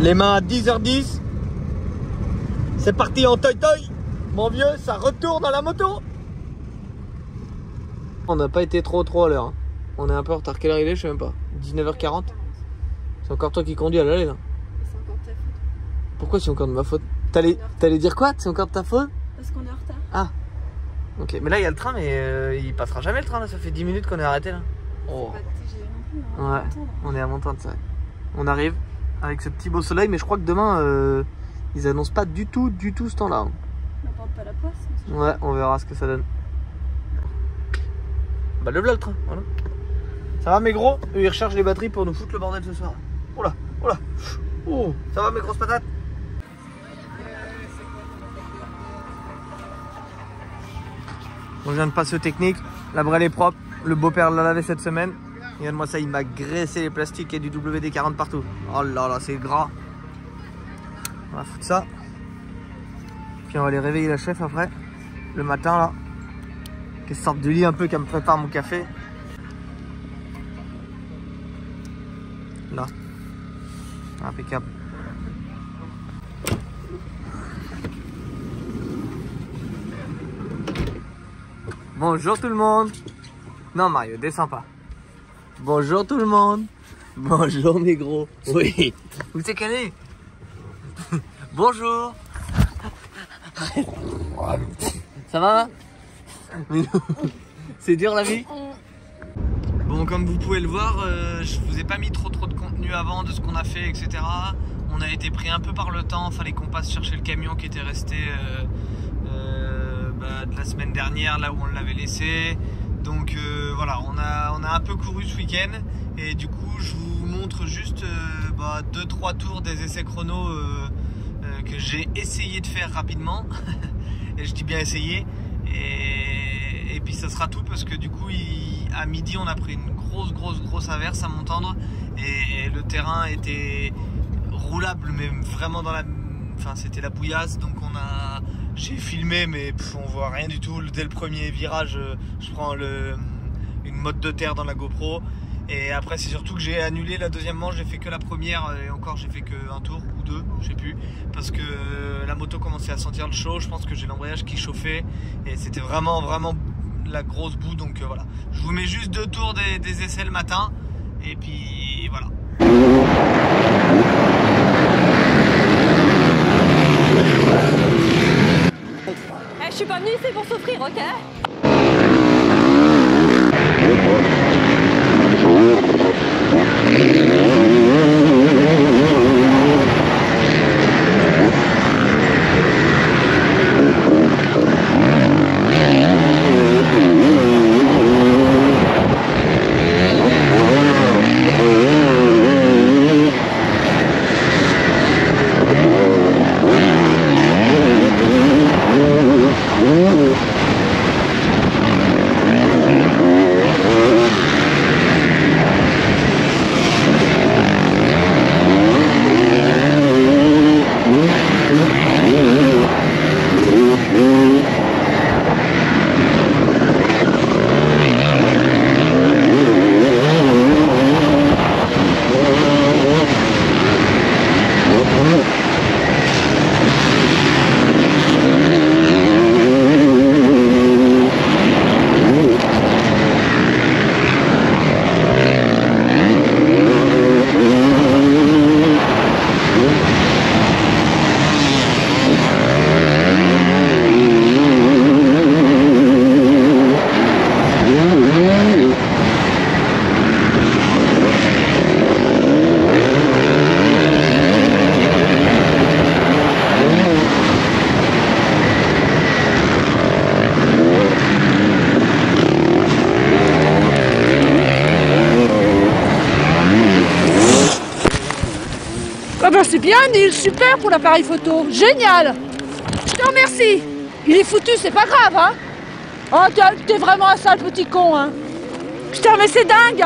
Les mains à 10h10. C'est parti en toy-toy. Mon vieux, ça retourne à la moto. On n'a pas été trop à l'heure. Hein. On est un peu en retard. Quelle heure il est? Je sais même pas. 19h40. C'est encore toi qui conduis à l'aller là. C'est encore ta faute. Pourquoi c'est encore de ma faute? T'allais dire quoi? C'est encore de ta faute? Parce qu'on est en retard. Ah. Ok, mais là il y a le train, mais il passera jamais le train là. Ça fait 10 minutes qu'on est arrêté là. Oh. Pas de TGV non plus, Ouais, on est à Montagne, c'est vrai. On arrive avec ce petit beau soleil, mais je crois que demain ils annoncent pas du tout ce temps-là. Hein. On n'apporte pas la poisse. Ouais, on verra ce que ça donne. Bah le train, voilà. Ça va mes gros? Eux ils rechargent les batteries pour nous foutre le bordel ce soir. Oh là, oh là. Oh, ça va mes grosses patates? On vient de passer aux techniques. La brêle est propre. Le beau-père l'a lavé cette semaine. Regarde-moi ça, il m'a graissé les plastiques et du WD-40 partout. Oh là là, c'est gras. On va foutre ça. Puis on va aller réveiller la chef après. Le matin là. Qu'elle sorte du lit un peu, qu'elle me prépare mon café. Là. Impeccable. Bonjour tout le monde. Non Mario, descends pas. Bonjour tout le monde. Bonjour mes gros. Oui. Où t'es calé? Bonjour. Ça va? C'est dur la vie? Bon, comme vous pouvez le voir, je vous ai pas mis trop de contenu avant de ce qu'on a fait, etc. On a été pris un peu par le temps. Fallait qu'on passe chercher le camion qui était resté de la semaine dernière, là où on l'avait laissé. Donc voilà, on a un peu couru ce week-end. Et du coup, je vous montre juste 2-3 tours des essais chrono que j'ai essayé de faire rapidement. Et je dis bien essayer. Et puis ça sera tout parce que du coup à midi on a pris une grosse averse à Montendre et le terrain était roulable mais vraiment c'était la bouillasse, donc j'ai filmé mais on voit rien du tout. Dès le premier virage je prends une motte de terre dans la GoPro. Et après c'est surtout que j'ai annulé la deuxième manche, j'ai fait que la première et encore j'ai fait qu'un tour ou deux, je sais plus, parce que la moto commençait à sentir le chaud, je pense que j'ai l'embrayage qui chauffait et c'était vraiment la grosse boue, donc voilà. Je vous mets juste 2 tours des essais le matin et puis voilà. Je suis pas venue ici pour souffrir, ok? Ah ben c'est bien, Neil, super pour l'appareil photo, génial. Je te remercie. Il est foutu, c'est pas grave, hein. Oh, t'es vraiment un sale petit con, hein. Putain, mais c'est dingue.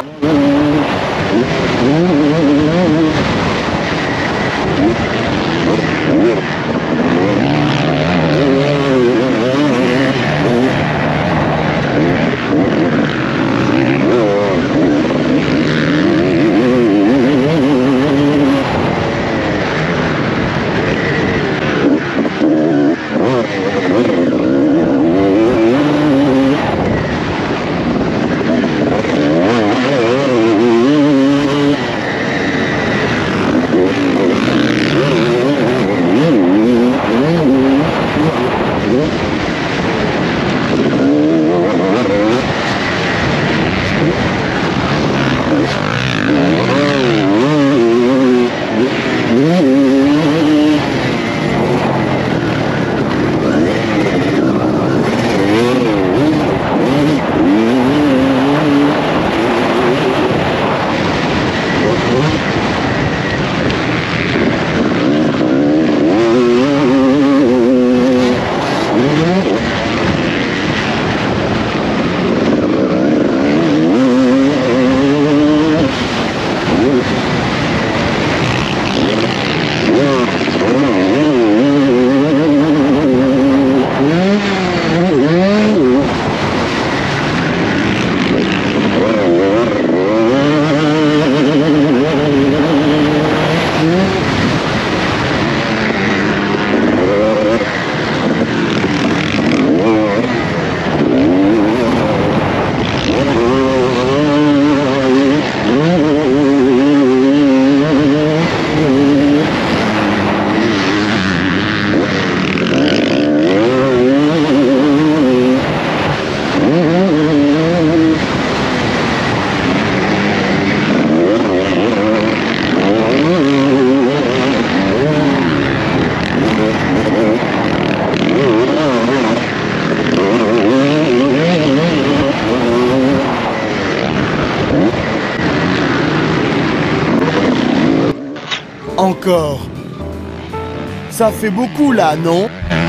encore. Ça fait beaucoup là, non?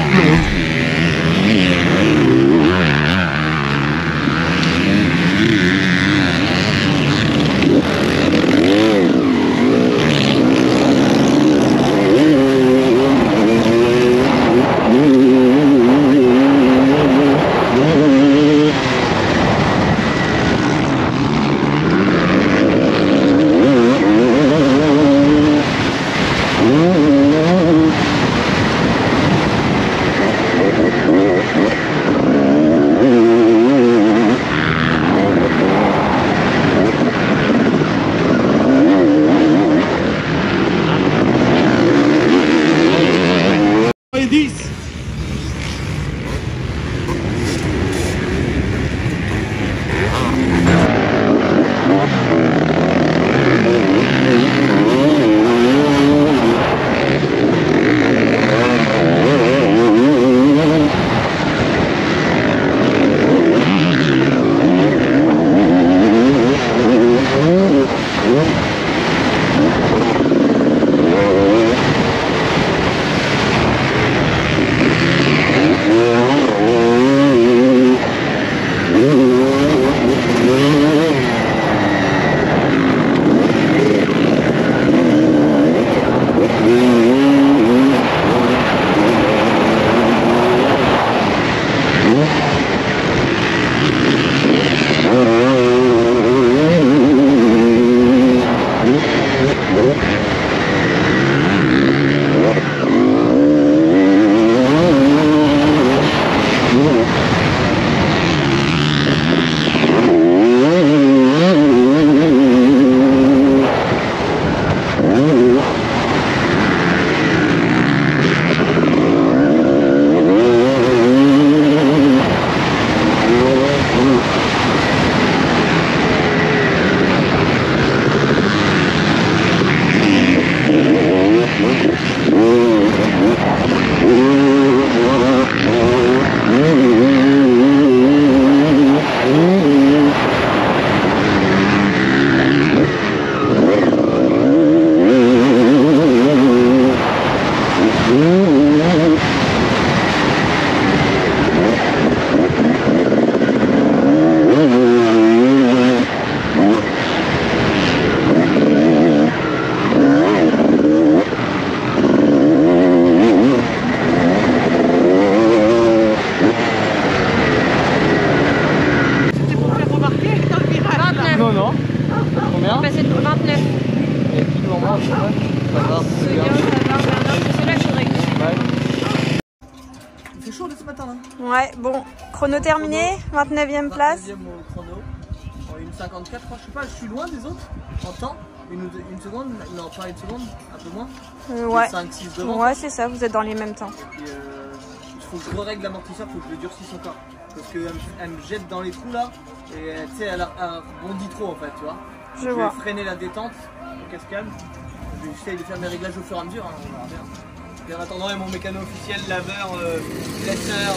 Ouais, bon, chrono terminé, 29e place. 29e au chrono, en 1,54, je sais pas, je suis loin des autres en temps. Une seconde, non pas une seconde, un peu moins. Ouais, 5, 6 devant. ouais c'est ça, vous êtes dans les mêmes temps. Et puis, il faut que je règle l'amortisseur, il faut que je le durcisse encore. Parce qu'elle me jette dans les trous là, et tu sais, elle rebondit trop en fait, tu vois. Je vois. vais freiner la détente, pour qu'elle se calme. J'essaye de faire mes réglages au fur et à mesure, hein, on verra bien. Et en attendant, il y a mon mécano officiel, laveur, blesseur,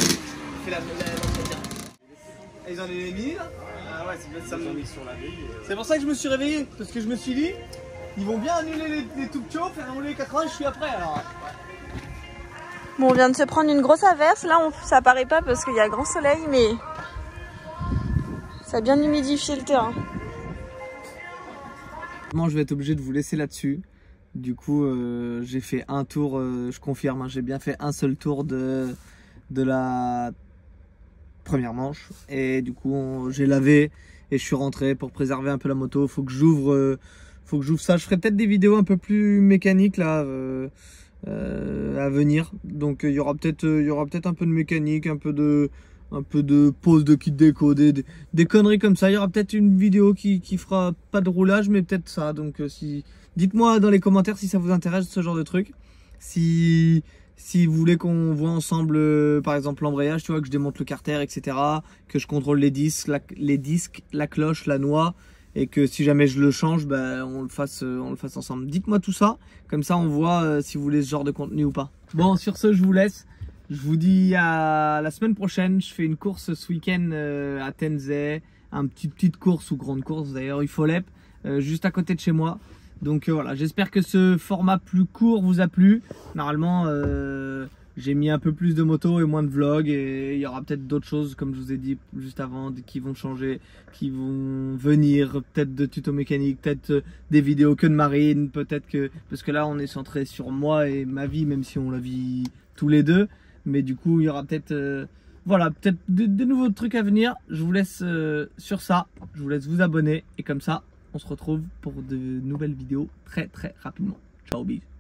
fait l'entretien. Et ils en ont mis là? Ah ouais, c'est ça. C'est pour ça que je me suis réveillé, parce que je me suis dit, ils vont bien annuler les tout petits, faire rouler les 80, je suis après alors. Ouais. Bon, on vient de se prendre une grosse averse, là ça paraît pas parce qu'il y a grand soleil, mais ça a bien humidifié le terrain. Je vais être obligé de vous laisser là-dessus. Du coup, j'ai fait un tour, je confirme, hein, j'ai bien fait un seul tour de la première manche. Et du coup, j'ai lavé et je suis rentré pour préserver un peu la moto. Faut que j'ouvre ça. Je ferai peut-être des vidéos un peu plus mécaniques là à venir. Donc il y aura peut-être un peu de mécanique, un peu de pose de kit déco, des conneries comme ça. Il y aura peut-être une vidéo qui fera pas de roulage, mais peut-être ça. Donc dites-moi dans les commentaires si ça vous intéresse ce genre de truc. Si vous voulez qu'on voit ensemble, par exemple l'embrayage, tu vois, que je démonte le carter, etc. Que je contrôle les disques, la cloche, la noix, et que si jamais je le change, ben, on le fasse ensemble. Dites-moi tout ça, comme ça on voit si vous voulez ce genre de contenu ou pas. Bon, sur ce, je vous laisse. Je vous dis à la semaine prochaine. Je fais une course ce week-end à Tenzay, une petite course ou grande course d'ailleurs, Ufolep, juste à côté de chez moi. Donc voilà, j'espère que ce format plus court vous a plu. Normalement, j'ai mis un peu plus de motos et moins de vlogs, et il y aura peut-être d'autres choses, comme je vous ai dit juste avant, qui vont changer, qui vont venir, peut-être de tutos mécaniques, peut-être des vidéos que de marine, peut-être que... Parce que là, on est centré sur moi et ma vie, même si on la vit tous les deux. Mais du coup, il y aura peut-être... voilà, peut-être de nouveaux trucs à venir. Je vous laisse sur ça, je vous laisse vous abonner, et comme ça, on se retrouve pour de nouvelles vidéos très rapidement. Ciao, bisous.